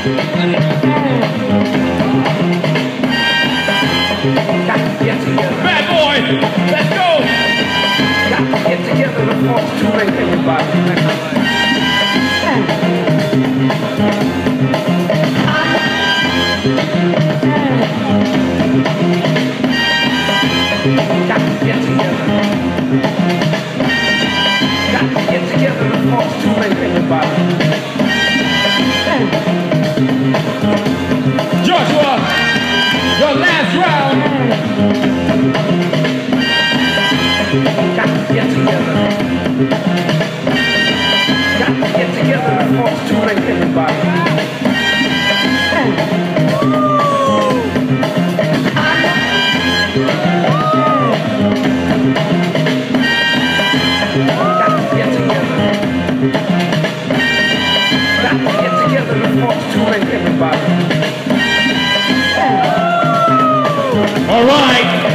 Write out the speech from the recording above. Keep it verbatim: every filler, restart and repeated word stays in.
Got to get together. Bad boy, let's go. Got to get together before it's too late, everybody. Got to get together. Got to get together before it's too late, everybody. Joshua, your last round. Got to get together. Got to get together before it's too late, everybody. All right.